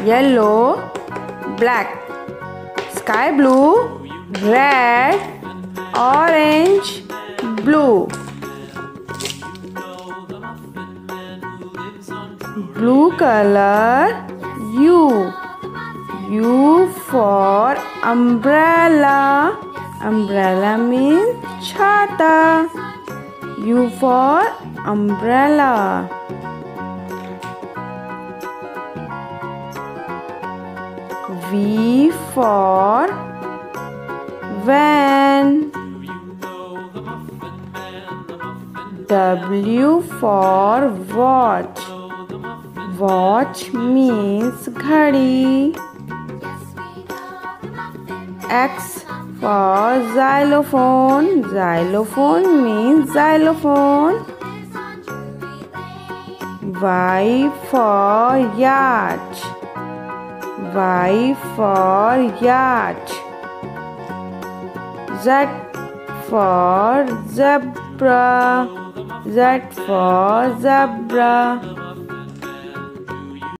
yellow, black. Sky blue, red, orange, blue. Blue color, U. U for umbrella. Umbrella means chhota. U for umbrella. V for van. W for watch. Watch means ghadi. X for xylophone. Xylophone means xylophone. Y for yacht. Y for yacht. Z for zebra. Z for zebra.